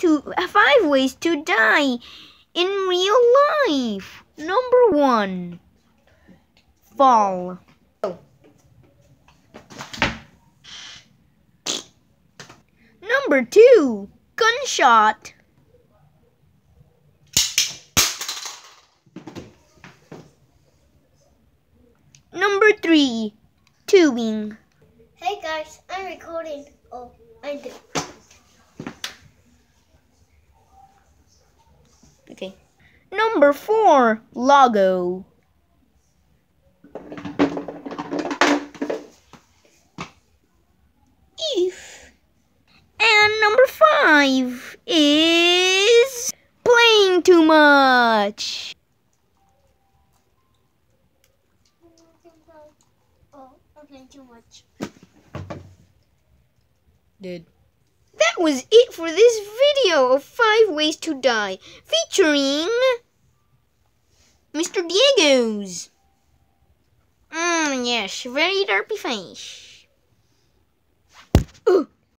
5 ways to die in real life. Number 1, fall. Number 2, gunshot. Number 3, tubing. Hey guys, I'm recording. Oh, I do. Okay. Number 4, logo. And number 5 is playing too much. Oh, I'm playing too much. That was it for this video of 5 ways to die, featuring Mr. Diego's. Yes, very derpy face. Ooh.